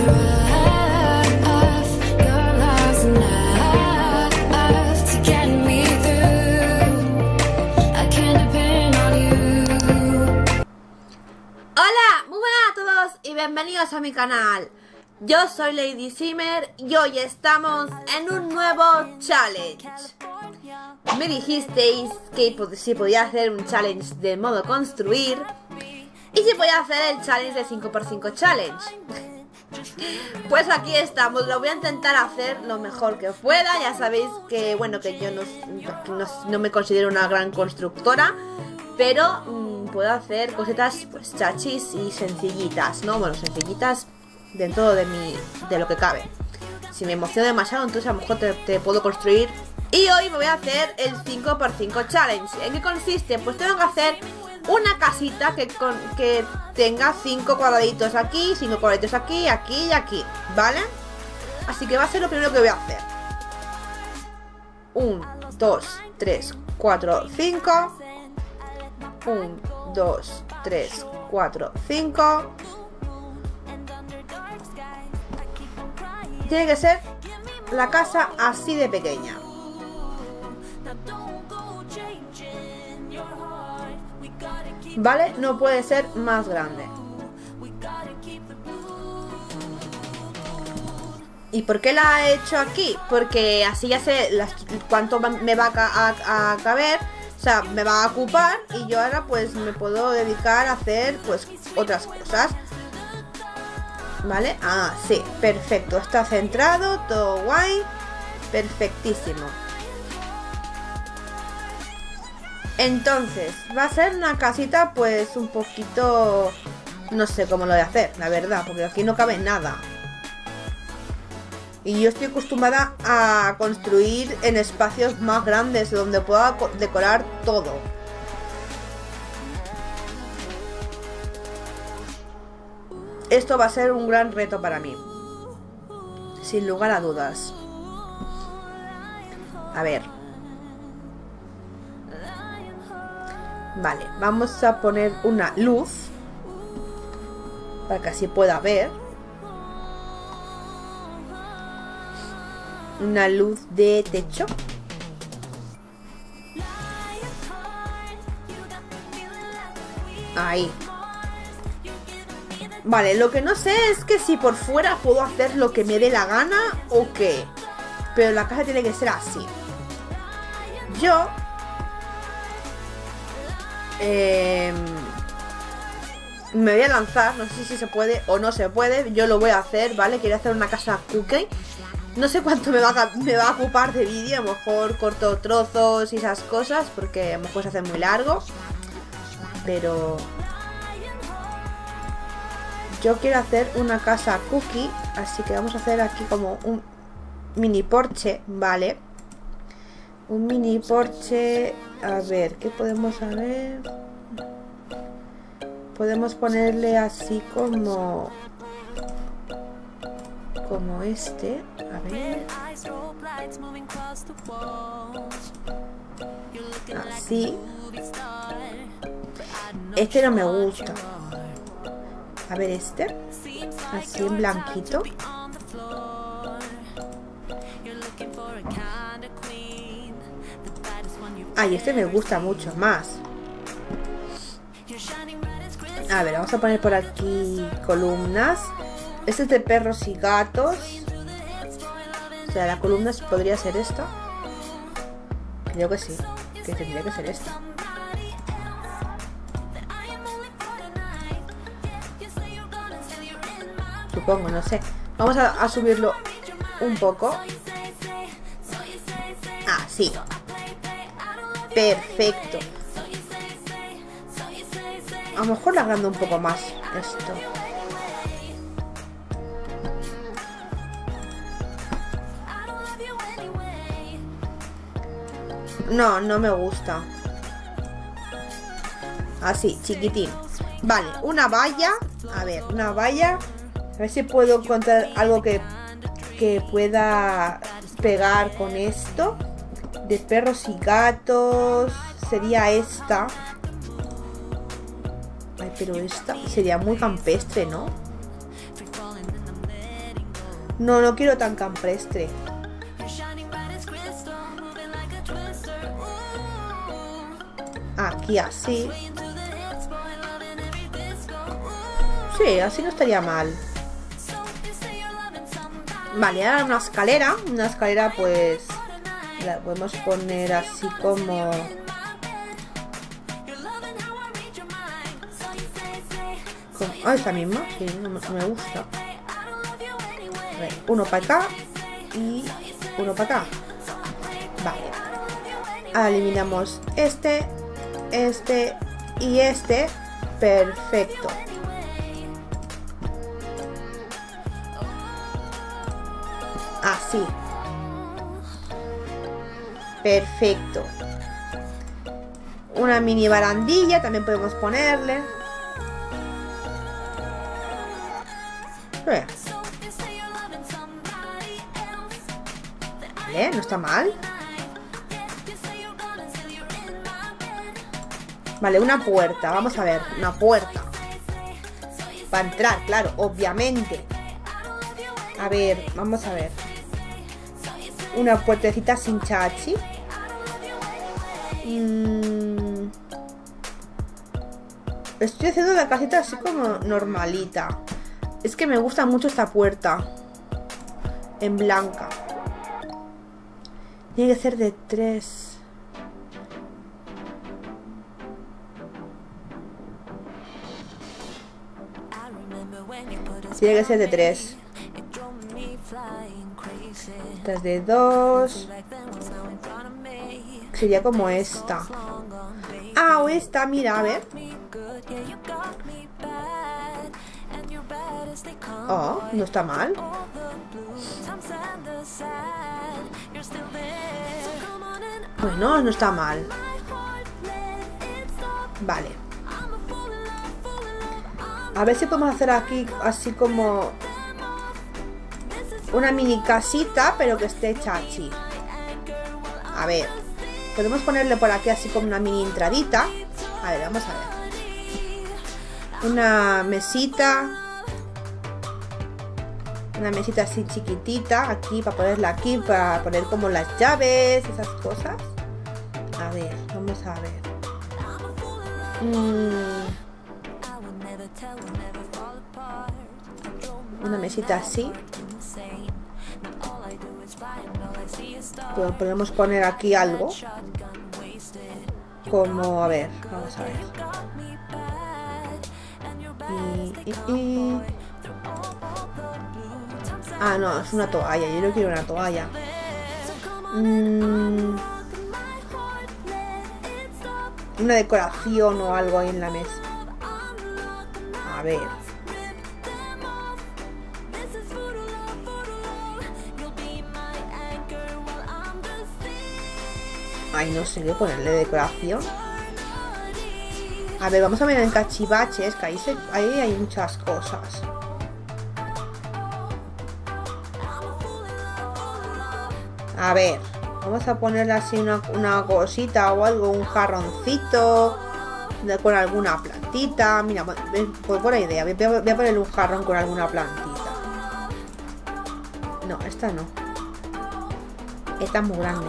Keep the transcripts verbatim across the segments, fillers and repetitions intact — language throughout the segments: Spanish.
Bienvenidos a mi canal. Yo soy Lady Simmer y hoy estamos en un nuevo challenge. Me dijisteis que si podía hacer un challenge de modo construir y si podía hacer el challenge de cinco por cinco challenge. Pues aquí estamos, lo voy a intentar hacer lo mejor que pueda. Ya sabéis que bueno, que yo no, no, no me considero una gran constructora, pero mmm, puedo hacer cositas pues chachis y sencillitas, ¿no? Bueno, sencillitas dentro de mi de lo que cabe. Si me emociono demasiado, entonces a lo mejor te, te puedo construir. Y hoy me voy a hacer el cinco por cinco challenge. ¿En qué consiste? Pues tengo que hacer una casita que, con, que tenga cinco cuadraditos aquí, cinco cuadraditos aquí, aquí y aquí, ¿vale? Así que va a ser lo primero que voy a hacer. uno, dos, tres, cuatro, cinco. uno, dos, tres, cuatro, cinco. Tiene que ser la casa así de pequeña. ¿Vale? No puede ser más grande. ¿Y por qué la he hecho aquí? Porque así ya sé las, cuánto me va a, a, a caber. O sea, me va a ocupar y yo ahora pues me puedo dedicar a hacer pues otras cosas. ¿Vale? Ah, sí, perfecto. Está centrado, todo guay. Perfectísimo. Entonces, va a ser una casita pues un poquito... No sé cómo lo voy a hacer, la verdad, porque aquí no cabe nada. Y yo estoy acostumbrada a construir en espacios más grandes donde pueda decorar todo. Esto va a ser un gran reto para mí, sin lugar a dudas. A ver. Vale, vamos a poner una luz para que así pueda ver. Una luz de techo. Ahí. Vale, lo que no sé es que si por fuera puedo hacer lo que me dé la gana o qué. Pero la casa tiene que ser así. Yo eh, me voy a lanzar. No sé si se puede o no se puede. Yo lo voy a hacer, ¿vale? Quiero hacer una casa cookie. No sé cuánto me va a, me va a ocupar de vídeo. A lo mejor corto trozos y esas cosas, porque a lo mejor se hace muy largo. Pero yo quiero hacer una casa cookie. Así que vamos a hacer aquí como un mini porche, ¿vale? Un mini porche. A ver, ¿qué podemos saber? Podemos ponerle así como... Como este. A ver. Así. Este no me gusta. A ver este. Así en blanquito. Ay, este me gusta mucho más. A ver, vamos a poner por aquí columnas. Este es de perros y gatos. O sea, la columna podría ser esta. Creo que sí. Que tendría que ser esta. Supongo, no sé. Vamos a, a subirlo un poco. Ah, sí. Perfecto. A lo mejor la agrando un poco más esto. No, no me gusta. Así, chiquitín. Vale, una valla. A ver, una valla. A ver si puedo encontrar algo que, que pueda pegar con esto. De perros y gatos. Sería esta. Ay, pero esta sería muy campestre, ¿no? No, no quiero tan campestre. Aquí así. Sí, así no estaría mal. Vale, ahora una escalera. Una escalera pues la podemos poner así como... como... Ah, esta misma. Sí, no me, no me gusta. A ver, uno para acá y uno para acá. Vale. Ahora eliminamos este, este y este. Perfecto. Así. Perfecto. Una mini barandilla también podemos ponerle. Vale, no está mal. Vale, una puerta. Vamos a ver, una puerta. Para entrar, claro, obviamente. A ver, vamos a ver. Una puertecita sin chachi. Mm. Estoy haciendo la casita así como normalita. Es que me gusta mucho esta puerta. En blanca. Tiene que ser de tres. Tiene que ser de tres. Esta es de dos. Sería como esta. Ah, o esta, mira, a ver. Oh, no está mal. Bueno, no está mal. Vale. A ver si podemos hacer aquí así como una mini casita, pero que esté chachi. A ver. Podemos ponerle por aquí así como una mini entradita. A ver, vamos a ver. Una mesita. Una mesita así chiquitita. Aquí, para ponerla aquí, para poner como las llaves, esas cosas. A ver, vamos a ver. Mm. Una mesita así. Pues podemos poner aquí algo. Como, a ver, vamos a ver. Y, y, y. Ah, no, es una toalla. Yo no quiero una toalla. Mm. Una decoración o algo ahí en la mesa. A ver. Ay, no sé qué ponerle de decoración. A ver, vamos a ver en cachivaches, que ahí, se, ahí hay muchas cosas. A ver, vamos a ponerle así una, una cosita o algo, un jarroncito de, con alguna plantita. Mira, pues buena idea. Voy a, voy a ponerle un jarrón con alguna plantita. No, esta no. Esta es muy grande.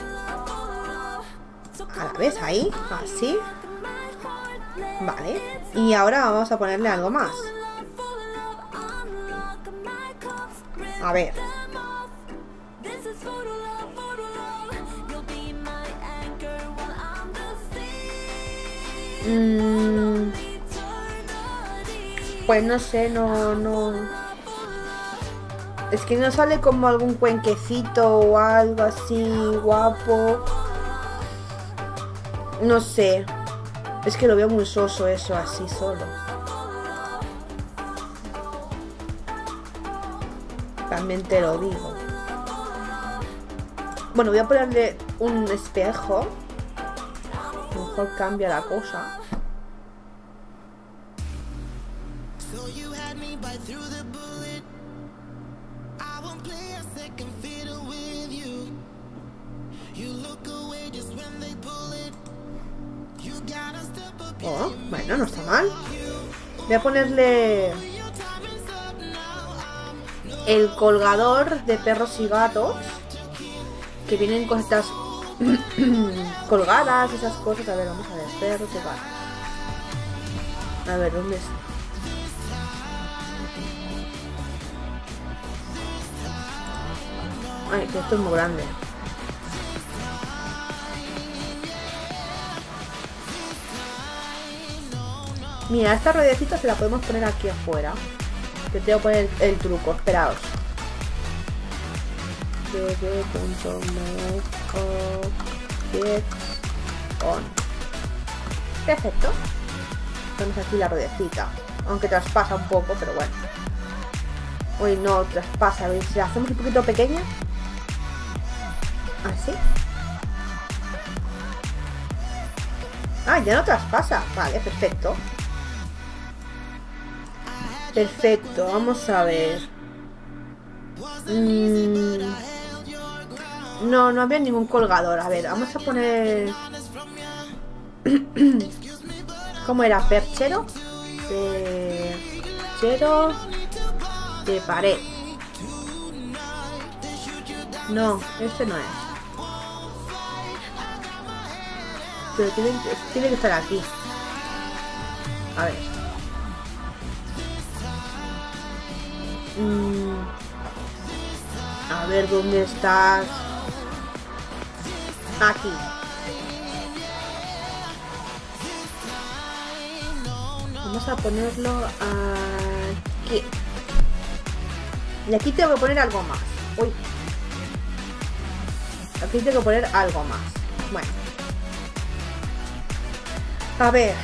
A la vez ahí, así. Vale. Y ahora vamos a ponerle algo más. A ver. Mm. Pues no sé, no, no. Es que no sale como algún cuenquecito o algo así guapo. No sé. Es que lo veo muy soso eso, así solo. También te lo digo. Bueno, voy a ponerle un espejo. A lo mejor cambia la cosa. Oh, bueno, no está mal. Voy a ponerle... el colgador de perros y gatos, que vienen con estas colgadas, esas cosas. A ver, vamos a ver, perros y gatos. A ver, ¿dónde está? Ay, que esto es muy grande. Mira, esta ruedecita se la podemos poner aquí afuera. Que tengo que poner el, el truco, esperaos. On. Perfecto. Tenemos aquí la ruedecita. Aunque traspasa un poco, pero bueno. Uy, no, traspasa. A ver, si la hacemos un poquito pequeña. Así. Ah, ya no traspasa. Vale, perfecto. Perfecto, vamos a ver. Mm. No, no había ningún colgador. A ver, vamos a poner... ¿Cómo era? Perchero. Perchero de pared. No, este no es. Pero tiene, tiene que estar aquí. A ver. Mm. A ver, ¿dónde estás? Aquí. Vamos a ponerlo aquí. Y aquí tengo que poner algo más. Uy. Aquí tengo que poner algo más. Bueno. A ver.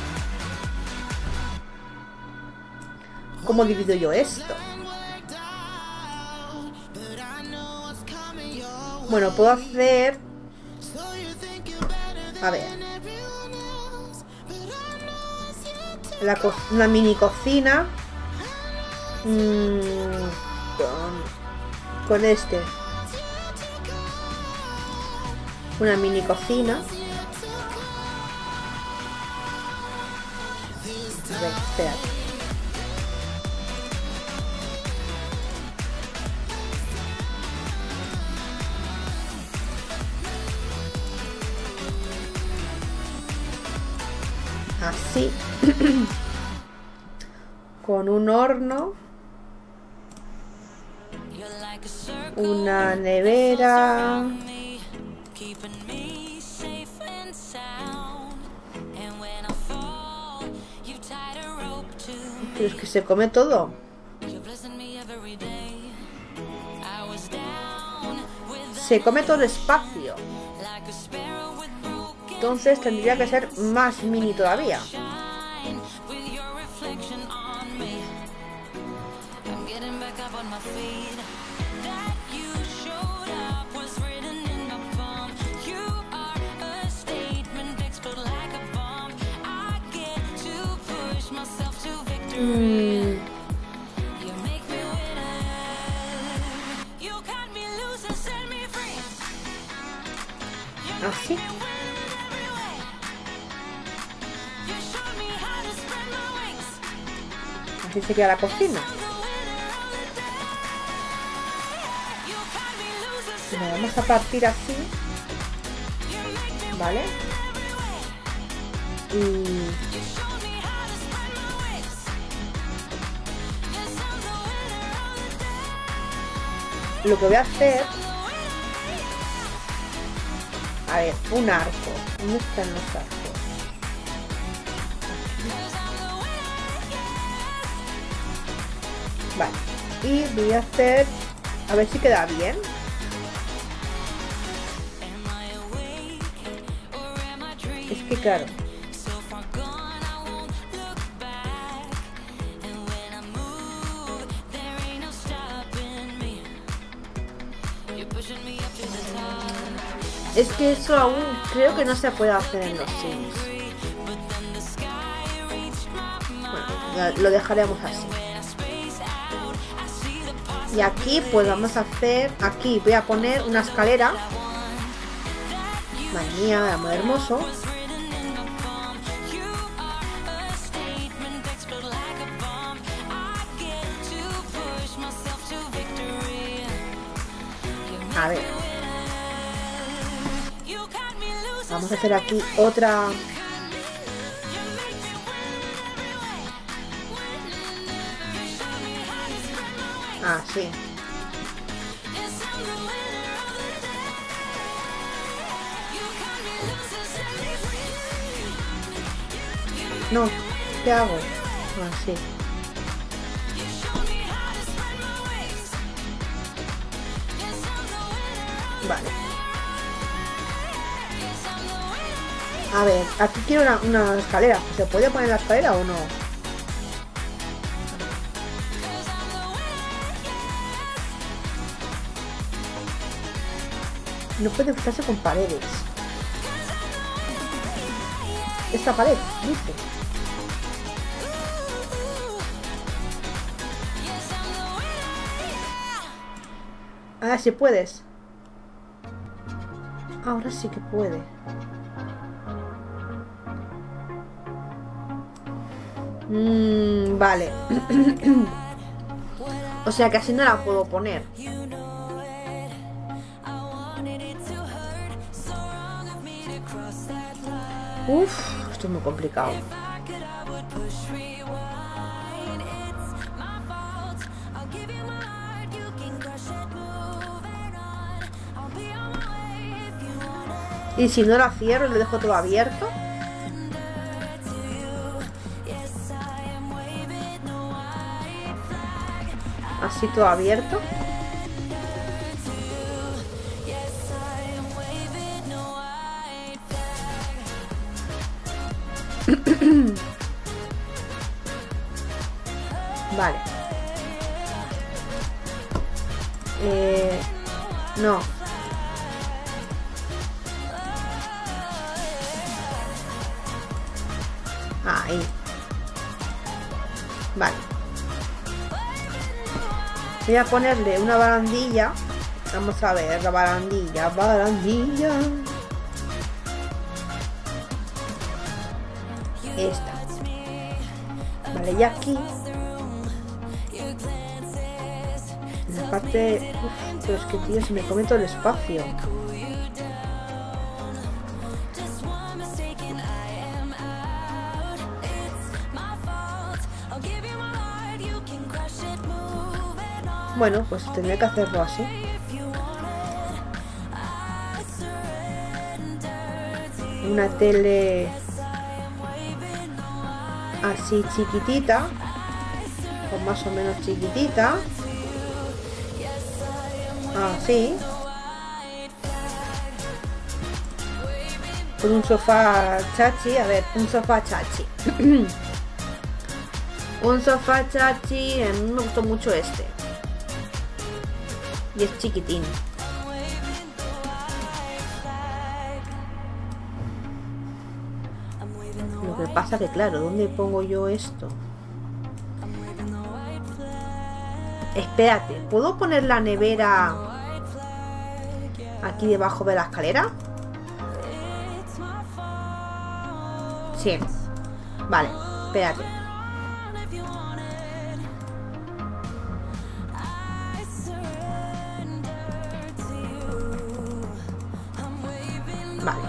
¿Cómo divido yo esto? Bueno, puedo hacer... A ver. La co una mini cocina. Mmm, con, con este. Una mini cocina. A ver, espérate. Así. Con un horno. Una nevera. Pero es que se come todo. Se come todo espacio. Entonces tendría que ser más mini todavía. Mm. Así. Así se queda la cocina. Bueno, vamos a partir así. ¿Vale? Y... lo que voy a hacer... A ver, un arco. ¿Dónde están los arcos? Vale. Y voy a hacer... A ver si queda bien. Es que claro. Es que eso aún creo que no se puede hacer en los Sims. Bueno, lo dejaremos así. Y aquí pues vamos a hacer... Aquí voy a poner una escalera. Madre mía, muy hermoso. A ver. Vamos a hacer aquí otra... Ah, sí. No, ¿qué hago? Ah, sí. Vale. A ver, aquí quiero una, una escalera. ¿Se puede poner la escalera o no? No puede fijarse con paredes. Esta pared, dice. Ah, sí puedes. Ahora sí que puede. Mm, vale. O sea que así no la puedo poner. Uf, esto es muy complicado. Y si no la cierro y lo dejo todo abierto. Así todo abierto. Vale. Eh, no. Ahí. Vale. Voy a ponerle una barandilla. Vamos a ver, la barandilla, barandilla. Esta. Vale, y aquí. En la parte... Uf, pero es que, tío, se me come todo el espacio. Bueno, pues tendré que hacerlo así. Una tele así chiquitita, o más o menos chiquitita. Así. Con un sofá chachi, a ver, un sofá chachi. Un sofá chachi, a mí me gustó mucho este. Y es chiquitín. Lo que pasa que claro, ¿dónde pongo yo esto? Espérate, ¿puedo poner la nevera aquí debajo de la escalera? Sí. Vale, espérate. Vale.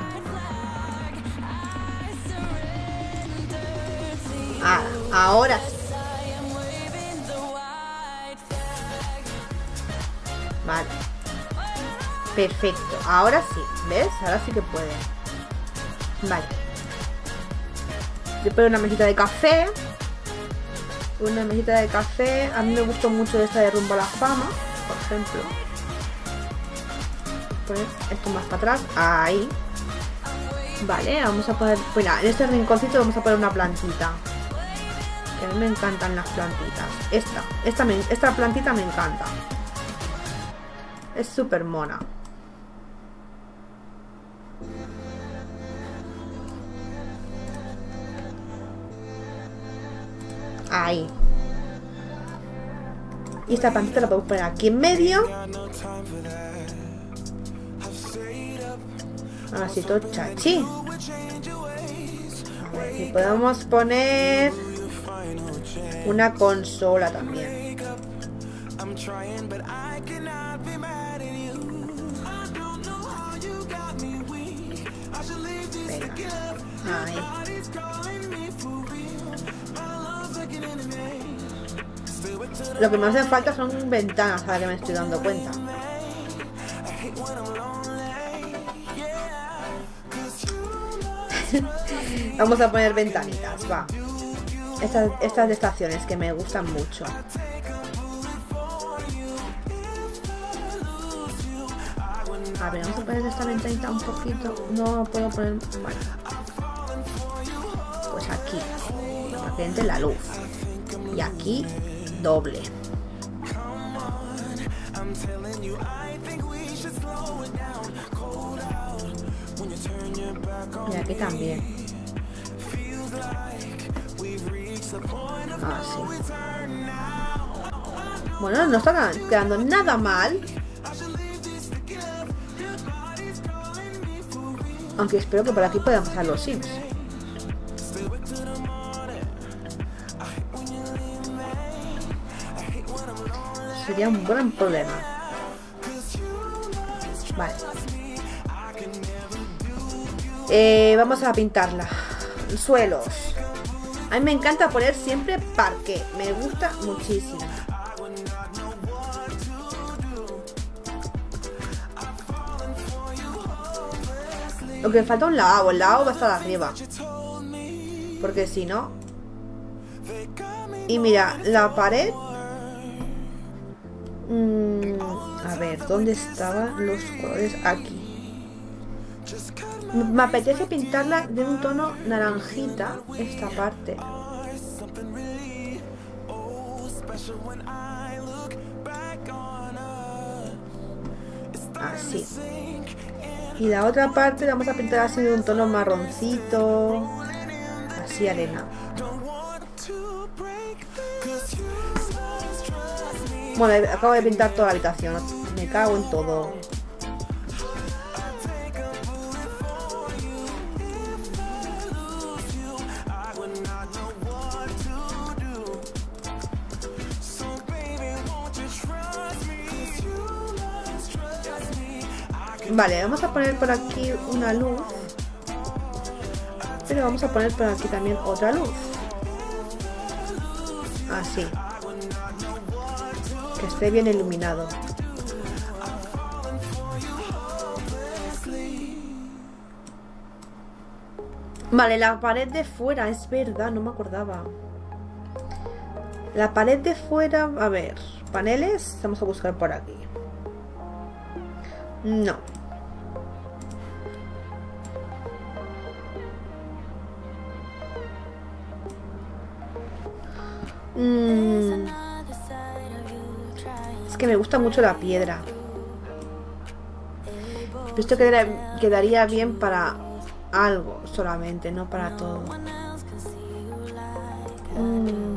Ah, ahora sí. Vale. Perfecto. Ahora sí. ¿Ves? Ahora sí que puede. Vale. Yo pongo una mesita de café. Una mesita de café. A mí me gustó mucho esta de Rumbo a la Fama, por ejemplo. Poner esto más para atrás. Ahí. Vale, vamos a poner... Mira, en este rinconcito vamos a poner una plantita. Que a mí me encantan las plantitas. Esta, esta, me, esta plantita me encanta. Es súper mona. Ahí. Y esta plantita la podemos poner aquí en medio. Así todo chachi. A ver, y podemos poner una consola también. Venga. Ahí. Lo que me hacen falta son ventanas, ahora que me estoy dando cuenta. Vamos a poner ventanitas, va. Estas, estas de estaciones que me gustan mucho. A ver, vamos a poner esta ventanita un poquito. No puedo poner... Vale. Pues aquí, para que entre la luz. Y aquí, doble. Y aquí también. Ah, sí. Bueno, no está quedando nada mal. Aunque espero que por aquí puedan pasar los Sims. Sería un buen problema. Vale. Eh, vamos a pintarla. Suelos. A mí me encanta poner siempre parqué. Me gusta muchísimo. Lo que falta un lavabo. El lavabo va a estar arriba. Porque si no... Y mira, la pared... Mm, a ver, ¿dónde estaban los colores? Aquí. Me apetece pintarla de un tono naranjita, esta parte. Así. Y la otra parte la vamos a pintar así de un tono marroncito. Así arena. Bueno, acabo de pintar toda la habitación. Me cago en todo. Vale, vamos a poner por aquí una luz. Pero vamos a poner por aquí también otra luz. Así. Que esté bien iluminado. Vale, la pared de fuera, es verdad, no me acordaba. La pared de fuera, a ver, paneles, vamos a buscar por aquí. No. Mm. Es que me gusta mucho la piedra. Esto quedaría, quedaría bien para algo solamente, no para todo. Mm.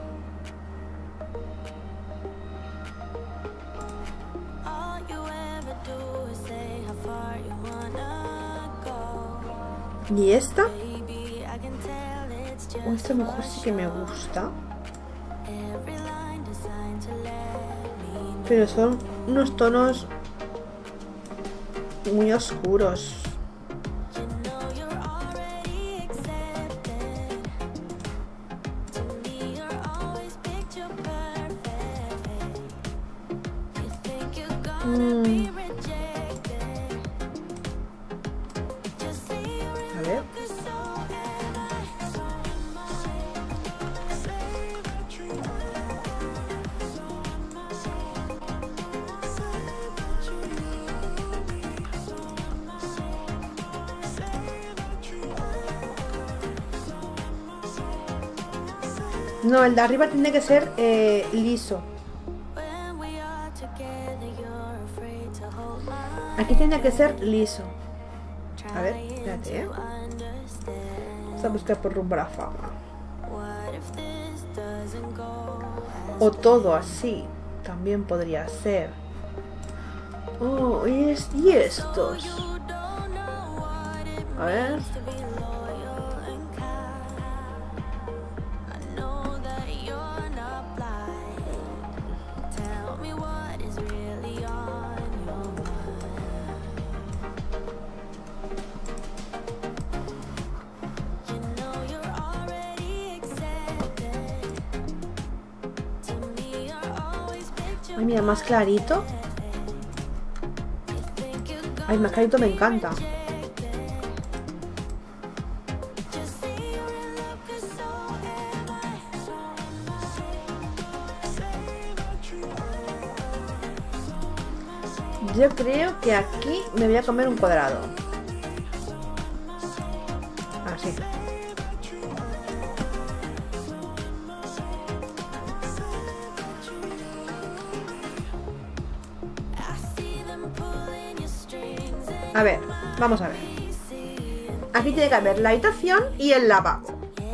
¿Y esta? O esta mejor sí que me gusta. Pero son unos tonos muy oscuros. Mm. A ver. No, el de arriba tiene que ser eh, liso. Aquí tiene que ser liso. A ver, espérate, ¿eh? Vamos a buscar por rumbo a la fama. O todo así. También podría ser. Oh, y, es, y estos. A ver. Ay, mira, más clarito. Ay, más clarito me encanta. Yo creo que aquí me voy a comer un cuadrado. Así. A ver, vamos a ver. Aquí tiene que haber la habitación y el lavabo.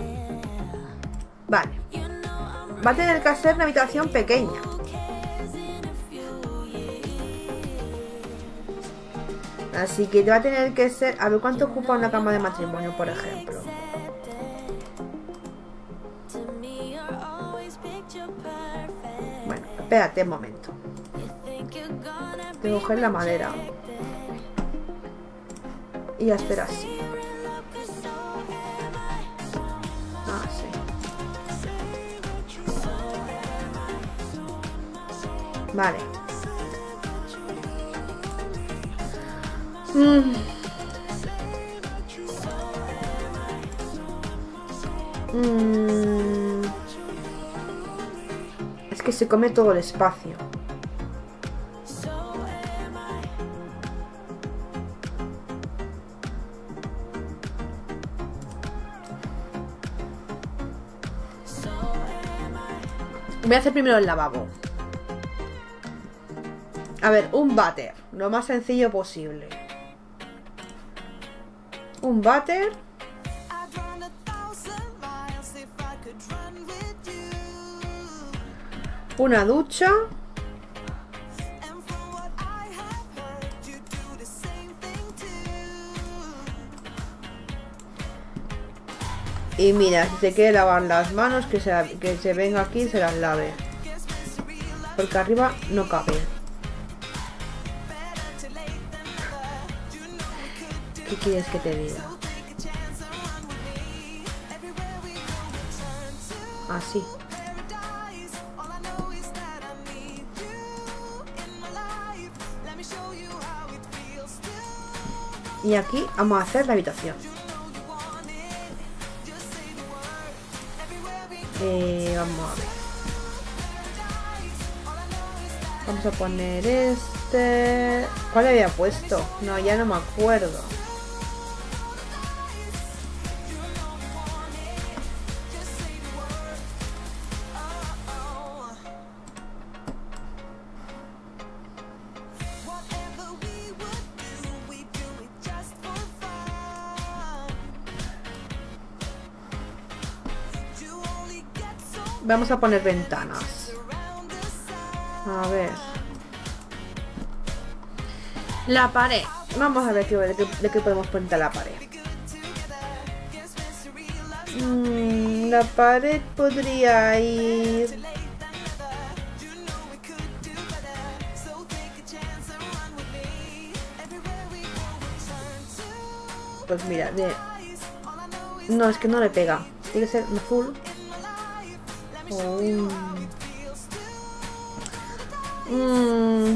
Vale. Va a tener que ser una habitación pequeña. Así que va a tener que ser... A ver, ¿cuánto ocupa una cama de matrimonio, por ejemplo? Bueno, espérate un momento. Tengo que coger la madera. Y hacer así. Ah, sí. Vale. Mm. Mm. Es que se come todo el espacio. Voy a hacer primero el lavabo. A ver, un váter. Lo más sencillo posible. Un váter. Una ducha. Y mira, si se quiere lavar las manos, que se, que se venga aquí y se las lave. Porque arriba no cabe. ¿Qué quieres que te diga? Así. Y aquí vamos a hacer la habitación. Eh, vamos a ver. Vamos a poner este... ¿Cuál había puesto? No, ya no me acuerdo. Vamos a poner ventanas. A ver. La pared. Vamos a ver qué, de, qué, de qué podemos poner la pared. Mm, la pared podría ir... Pues mira, de... No, es que no le pega. Tiene que ser azul. Oh. Mm.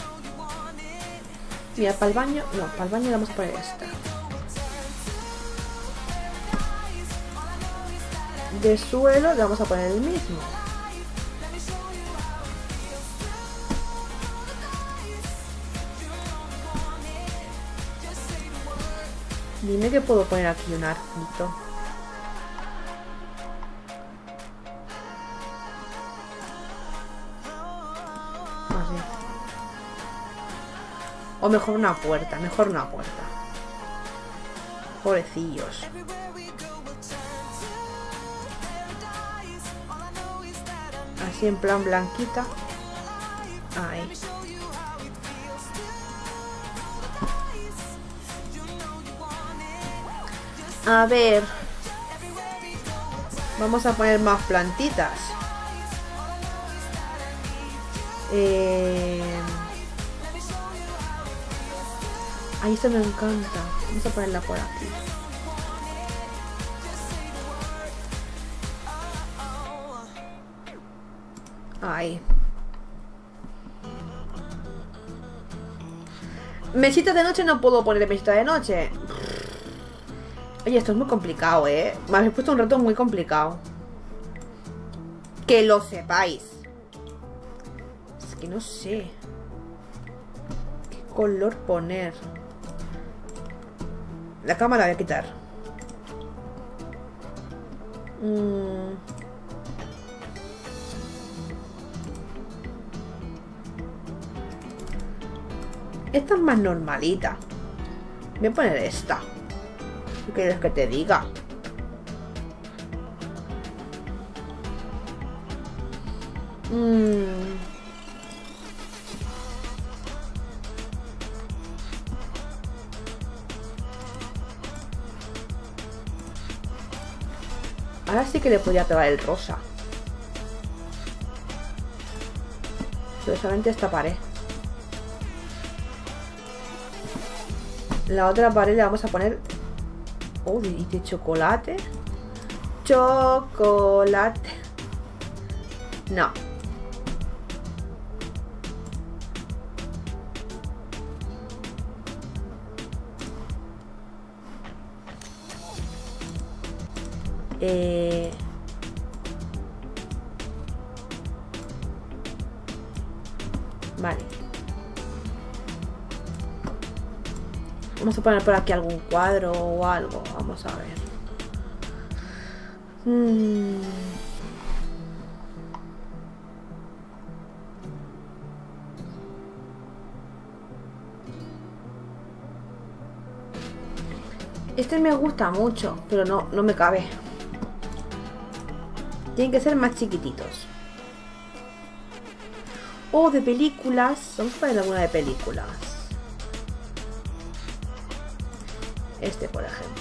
Mira, para el baño... No, para el baño vamos a poner esta. De suelo le vamos a poner el mismo. Dime que puedo poner aquí un arquito. Así. O mejor una puerta, mejor una puerta. Pobrecillos. Así en plan blanquita. Ahí. A ver. Vamos a poner más plantitas. Eh... Ahí esto me encanta. Vamos a ponerla por aquí. Ahí. Mesita de noche no puedo poner mesita de noche. Oye, esto es muy complicado, ¿eh? Me habéis puesto un reto muy complicado. Que lo sepáis. Es que no sé qué color poner. La cama la voy a quitar. Mm. Esta es más normalita. Voy a poner esta. ¿Qué quieres que te diga? Mm. Ahora sí que le podría pegar el rosa. Pero solamente esta pared. La otra pared le vamos a poner... Oh, ¿y de chocolate? Chocolate. No. Eh... Vale. Vamos a poner por aquí algún cuadro o algo. Vamos a ver. Hmm. Este me gusta mucho, pero no, no me cabe. Tienen que ser más chiquititos. O de películas. Vamos a poner alguna de películas. Este, por ejemplo.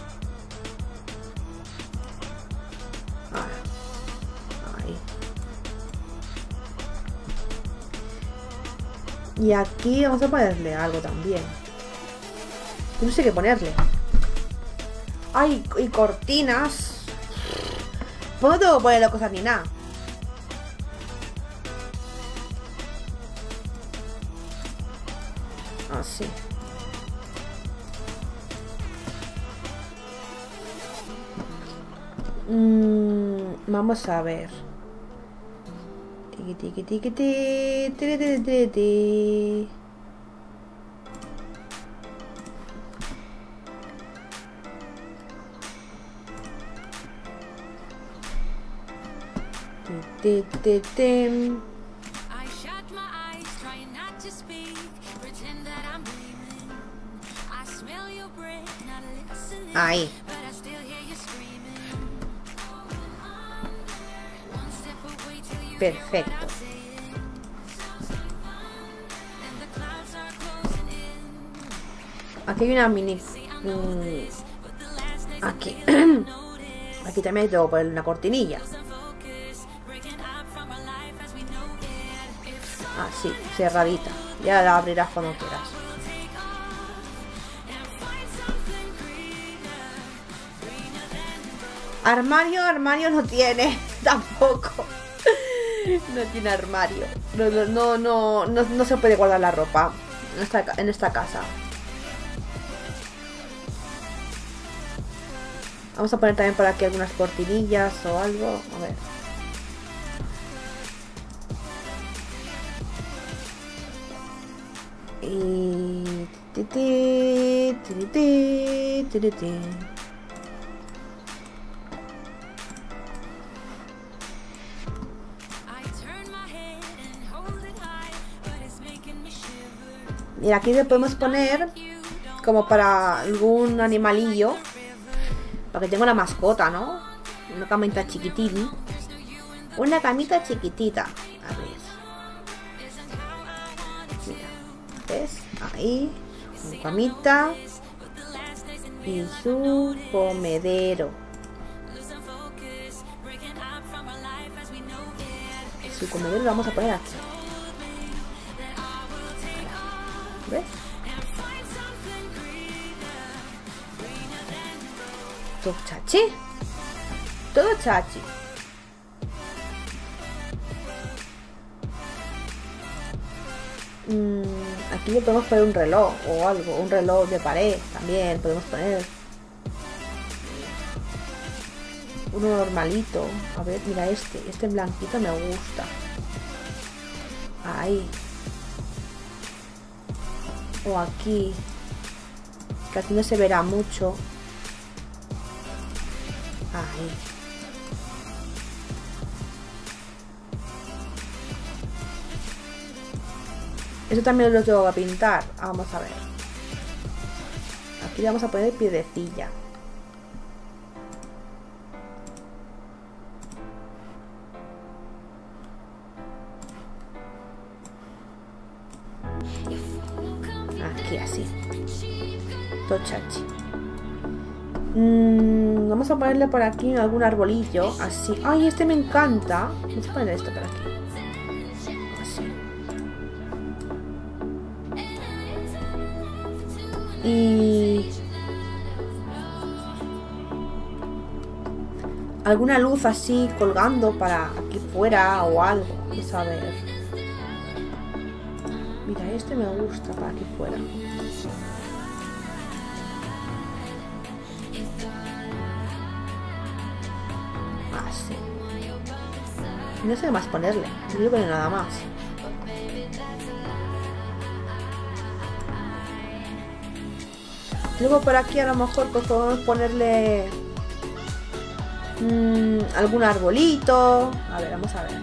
Ah, ahí. Y aquí vamos a ponerle algo también. No sé qué ponerle. Ay, y cortinas. Pues no tengo que ponerle cosas ni nada. Así. Mm, vamos a ver. Tiki tiki tiki tiki tiki tiki tiki. Ti, ti, ti. Ahí. Perfecto. Aquí hay una mini... Mm, aquí. Aquí también tengo que poner una cortinilla. Así, cerradita. Ya la abrirás cuando quieras. Armario, armario no tiene. Tampoco. No tiene armario. No, no, no, no, no, no se puede guardar la ropa en esta, en esta casa. Vamos a poner también por aquí algunas cortinillas o algo. A ver. Y... Ti, ti, ti, ti, ti, ti, ti. Y aquí le podemos poner como para algún animalillo, para que tenga una mascota, ¿no? Una camita chiquitín. Una camita chiquitita. A ver. Mira. ¿Ves? Ahí. Su camita. Y su comedero. Su comedero lo vamos a poner aquí. ¿Ves? Todo chachi. Todo chachi. Mm. Aquí le podemos poner un reloj o algo, un reloj de pared también podemos poner. Uno normalito. A ver, mira este, este blanquito me gusta. Ahí. O aquí. Que aquí no se verá mucho. Ahí. Eso también lo tengo que pintar. Vamos a ver. Aquí le vamos a poner piedecilla. Aquí así. Tochachi. Mm, vamos a ponerle por aquí algún arbolillo. Así. Ay, este me encanta. Vamos a poner esto por aquí. Y alguna luz así colgando para aquí fuera o algo. Vamos a ver. Mira, este me gusta para aquí fuera. Así. No sé qué más ponerle. No quiero poner nada más. Luego por aquí a lo mejor pues podemos ponerle mmm, algún arbolito. A ver, vamos a ver.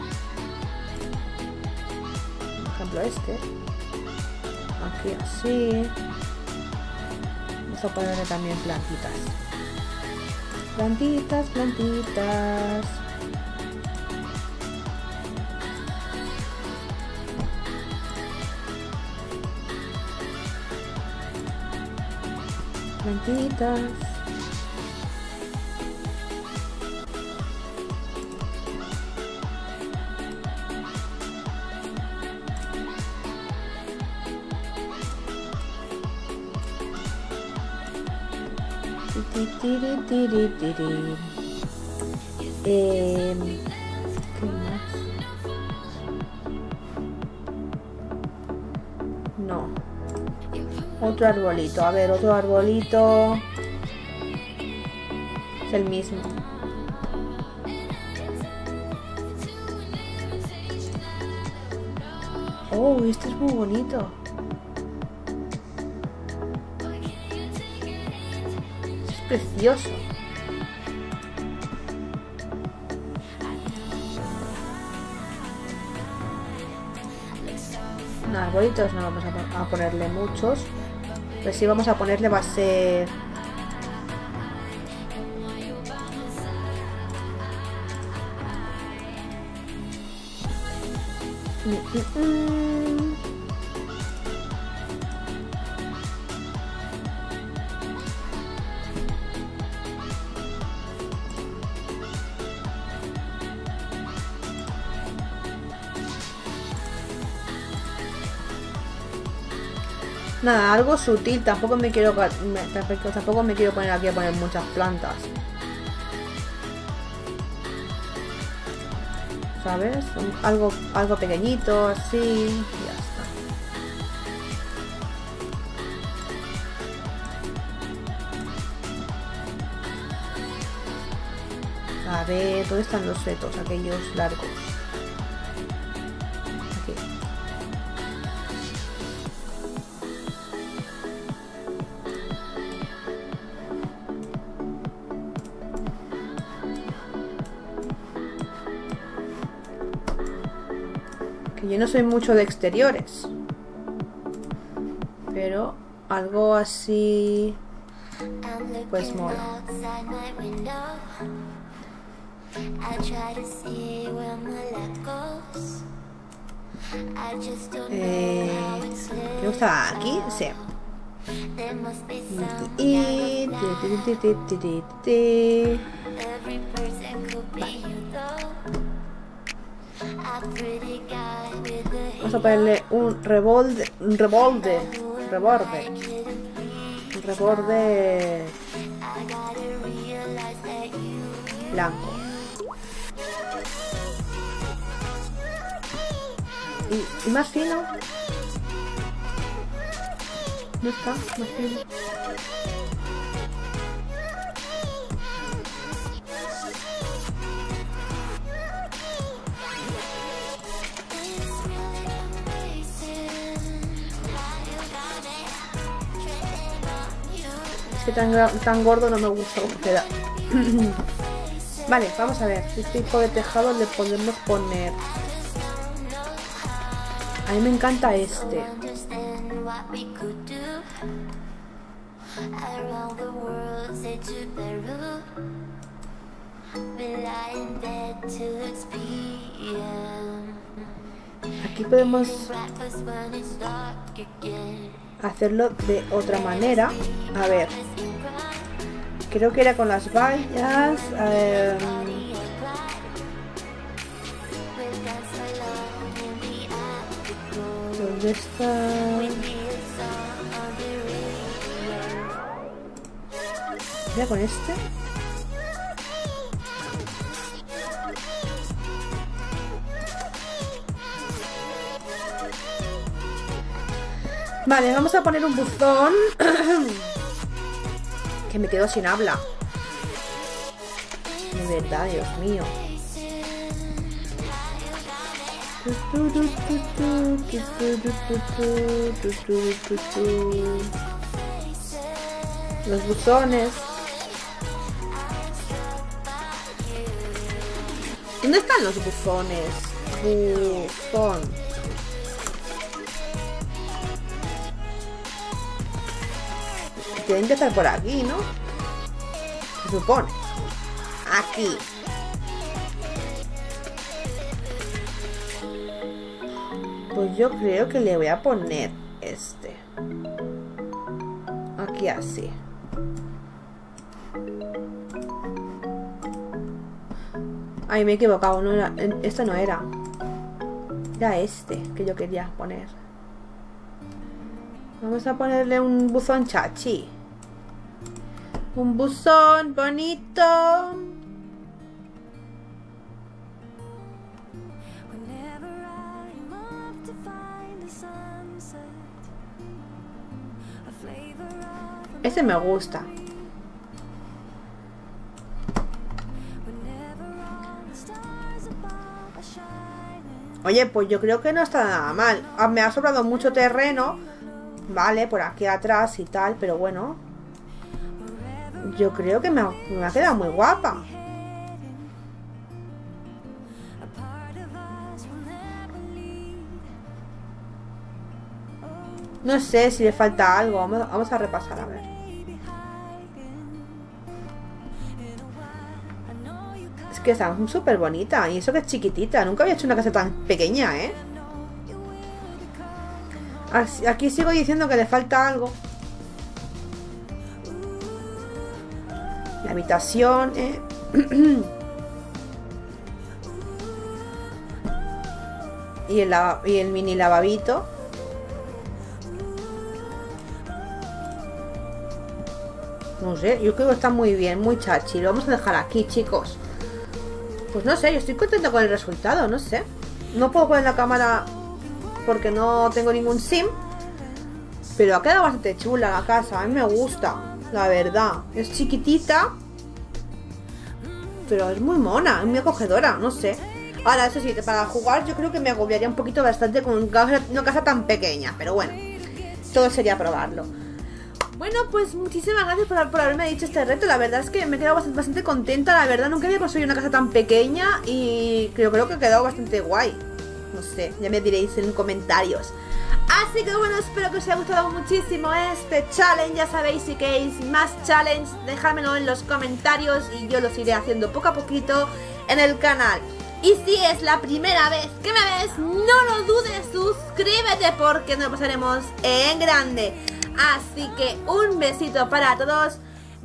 Por ejemplo este. Aquí así. Vamos a ponerle también plantitas. Plantitas, plantitas. Plantitas. Tiri, tiri, tiri. Eh, ¿qué más? No. Otro arbolito, a ver, otro arbolito. Es el mismo. Oh, este es muy bonito. Este es precioso. No, arbolitos no vamos a ponerle muchos. Pues si vamos a ponerle va a ser mm, mm, mm. Nada, algo sutil, tampoco me quiero tampoco me quiero poner aquí a poner muchas plantas. ¿Sabes? Algo, algo pequeñito, así, y ya está. A ver, ¿dónde están los setos, aquellos largos? Aquí. Que yo no soy mucho de exteriores, pero algo así pues mola. Eh, ¿Qué gusta aquí? Sí. Y vamos a ponerle un reborde, un reborde, reborde, un reborde blanco. Y, y más fino. ¿Dónde está? Imagino. Es que tan, tan gordo no me gusta como queda. Vale, vamos a ver. Este tipo de tejado le podemos poner. A mí me encanta este. Aquí podemos hacerlo de otra manera. A ver. Creo que era con las vallas. Eh, ¿Dónde está? Mira con este. Vale, vamos a poner un buzón. Que me quedo sin habla. De verdad, Dios mío. Los buzones. ¿Dónde están los buzones? Buzón. Tienen que estar por aquí, ¿no? Se supone. Aquí. Pues yo creo que le voy a poner este. Aquí así. Ay, me he equivocado. No era, este no era. Era este que yo quería poner. Vamos a ponerle un buzón chachi. Un buzón bonito. Ese me gusta. Oye, pues yo creo que no está nada mal. Me ha sobrado mucho terreno, vale, por aquí atrás y tal, pero bueno, yo creo que me ha, me ha quedado muy guapa. No sé si le falta algo. Vamos, vamos a repasar, a ver. Es que está súper bonita. Y eso que es chiquitita. Nunca había hecho una casa tan pequeña, ¿eh? Aquí sigo diciendo que le falta algo. La habitación, ¿eh? y, el y el mini lavabito. No sé, yo creo que está muy bien, muy chachi. Lo vamos a dejar aquí, chicos. Pues no sé, yo estoy contenta con el resultado, no sé. No puedo poner la cámara porque no tengo ningún sim. Pero ha quedado bastante chula la casa, a mí me gusta, la verdad. Es chiquitita, pero es muy mona, es muy acogedora, no sé. Ahora, eso sí, para jugar yo creo que me agobiaría un poquito bastante con una casa tan pequeña. Pero bueno, todo sería probarlo. Bueno, pues muchísimas gracias por, por haberme dicho este reto. La verdad es que me he quedado bastante, bastante contenta. La verdad, nunca había construido una casa tan pequeña. Y creo, creo que ha quedado bastante guay. No sé, ya me diréis en comentarios. Así que bueno, espero que os haya gustado muchísimo este challenge. Ya sabéis, si queréis más challenge, dejádmelo en los comentarios y yo los iré haciendo poco a poquito en el canal. Y si es la primera vez que me ves, no lo dudes, suscríbete porque nos pasaremos en grande. Así que un besito para todos.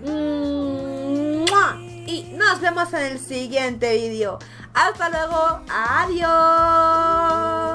Y nos vemos en el siguiente vídeo. Hasta luego. Adiós.